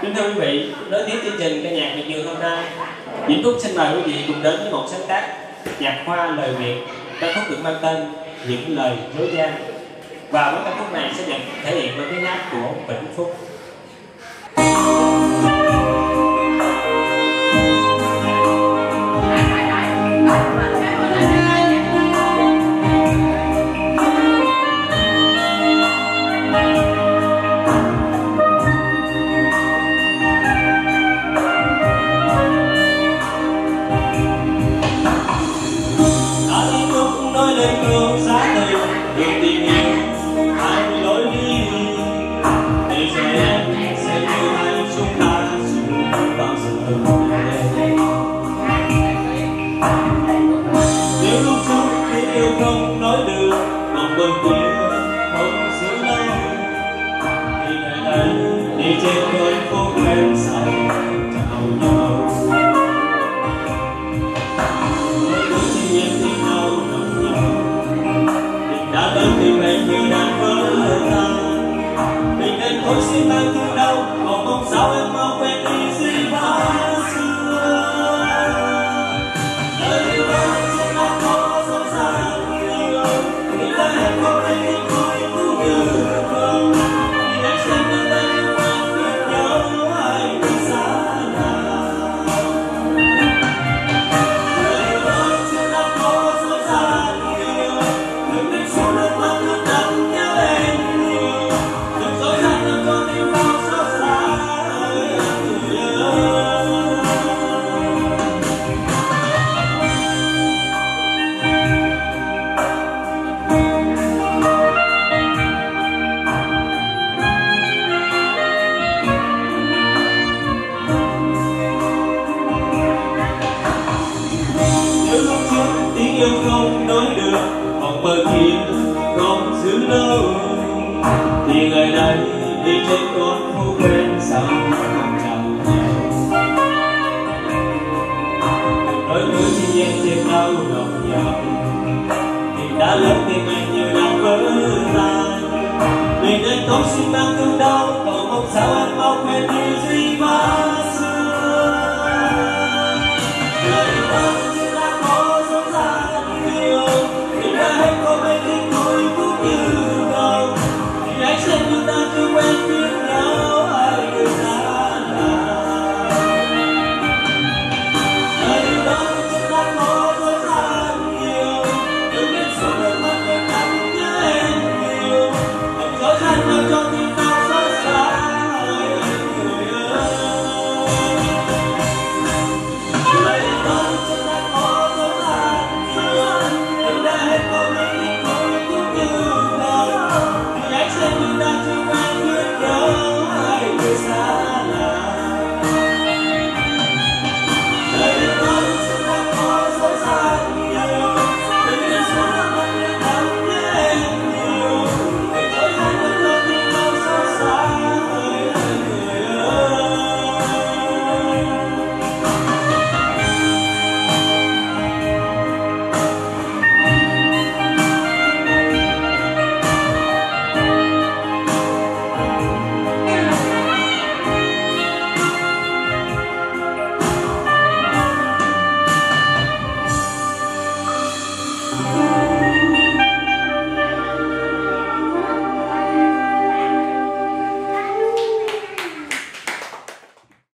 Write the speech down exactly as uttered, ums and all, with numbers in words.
Kính thưa quý vị, nối tiếp chương trình ca nhạc miệt vườn hôm nay, Vĩnh Phúc xin mời quý vị cùng đến với một sáng tác nhạc hoa lời Việt, ca khúc được mang tên Những Lời Dối Gian. Và với ca khúc này sẽ được thể hiện với tiếng hát của Vĩnh Phúc. Không nói được còn bên kia không giữ lâu thì ngày đây đi trên con phố quen say chào nhau mỗi đứa chỉ em đi nhau nồng nhau tình đã lớn thì ngày như đang vỡ tan mình nên thôi xin mang thương đau còn mong sao em mau quên đi gì quá xưa lời yêu em sẽ không có dối gian em có thấy em vui cũng như không vì em xem đến đây em đang biết nhau ai đi xa nào lời yêu ơi chưa đã có dối gian nhiều đừng đánh số nước mắt nước đắng nhớ em nhiều đừng dối gian làm cho tim đau xót xa ơi người ơi. Tiếng yêu không nói được còn bờ kia không giữ lâu thì ngày đây đi trên con phố quen sao không chào nhau đôi người chỉ em thêm đau lòng nhau thì đã lớn thì ngày như đang vỡ tan vì nên tôi xin mang thương đau còn mong sao em mau quên đi.